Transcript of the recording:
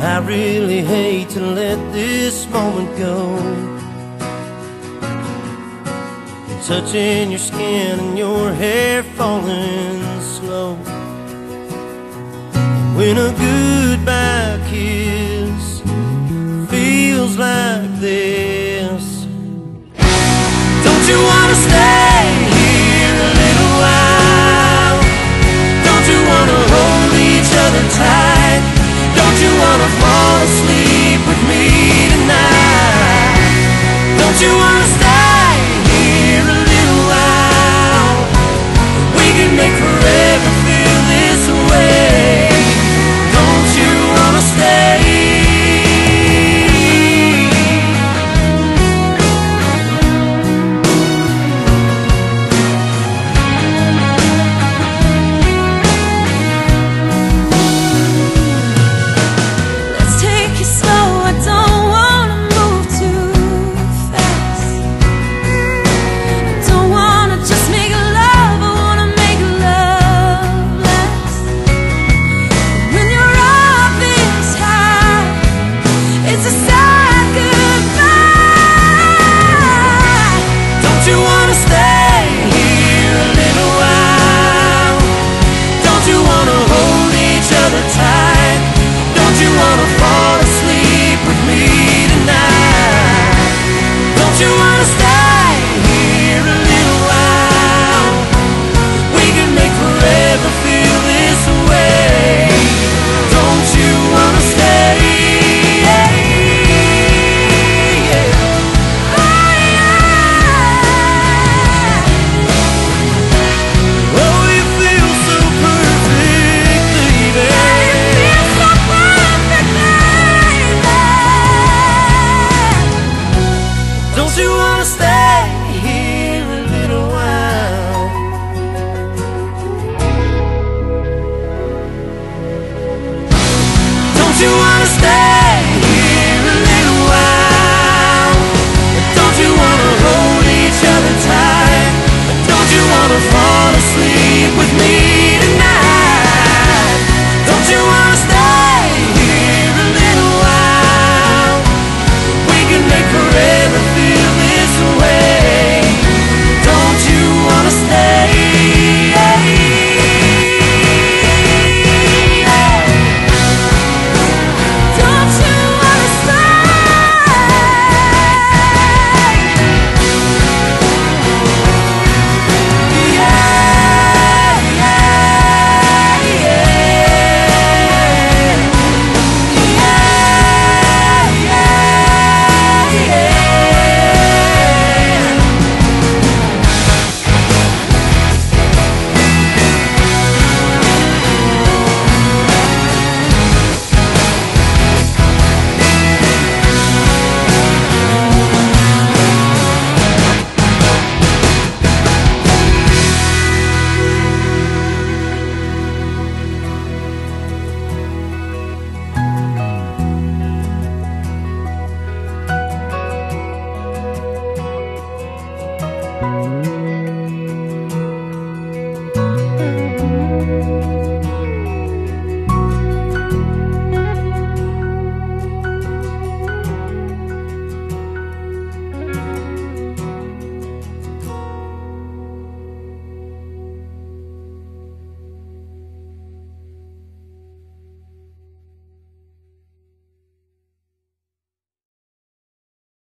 I really hate to let this moment go. Touching your skin and your hair falling slow. When a goodbye kiss feels like this, don't you wanna stay here a little while? Don't you wanna hold each other tight? Don't you wanna fall asleep with me tonight? Don't you wanna stay here a little while? We can make forever feel this way. Don't you wanna stay? Don't you wanna stay?